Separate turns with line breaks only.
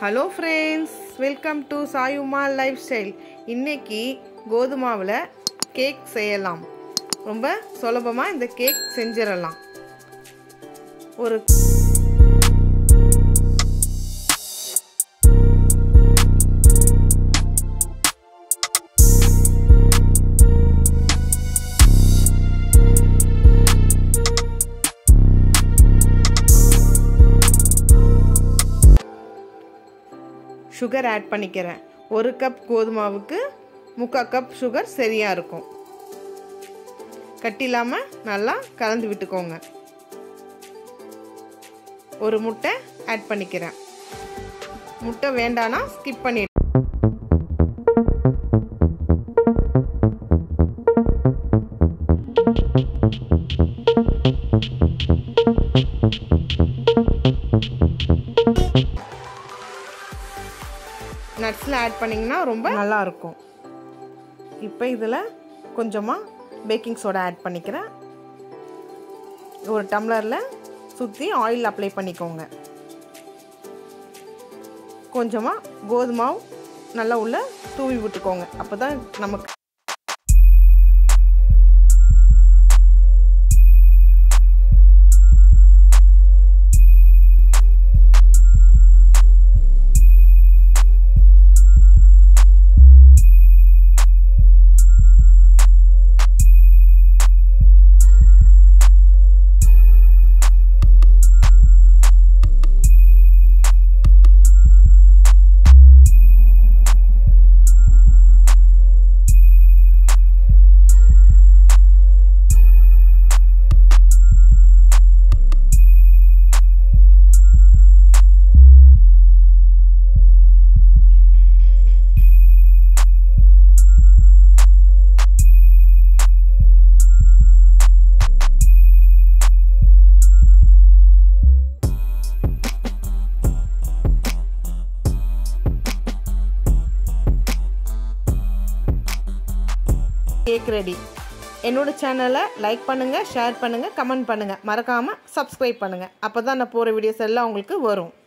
Hello friends, welcome to Sai Uma lifestyle. இன்றைக்கி கோதுமாவில் cake செய்யலாம். ரொம்ப சுலபமாக இந்த கேக் செஞ்சிடலாம். ஒரு சுகர் ஆட் பண்ணிக்கிறேன். 1 கப் கோதுமாவுக்கு 3/4 கப் சுகர் சரியாக இருக்கும். கட்டி இல்லாமல் நல்லா கலந்து விட்டுக்கோங்க. ஒரு முட்டை ஆட் பண்ணிக்கிறேன். முட்டை வேண்டானா ஸ்கிப் பண்ணிடு. நட்ஸில் ஆட் பண்ணிங்கன்னா ரொம்ப நல்லாயிருக்கும். இப்போ இதில் கொஞ்சமாக பேக்கிங் சோடா ஆட் பண்ணிக்கிறேன். ஒரு டம்ளரில் சுற்றி ஆயில் அப்ளை பண்ணிக்கோங்க. கொஞ்சமாக கோதுமாவு நல்லா உள்ள தூவி விட்டுக்கோங்க. அப்போ தான் நமக்கு கேக் ரெடி. என்னோட சேனலை லைக் பண்ணுங்கள், ஷேர் பண்ணுங்கள், கமெண்ட் பண்ணுங்கள், மறக்காமல் சப்ஸ்கிரைப் பண்ணுங்கள். அப்போ தான் நான் போகிற வீடியோஸ் எல்லாம் உங்களுக்கு வரும்.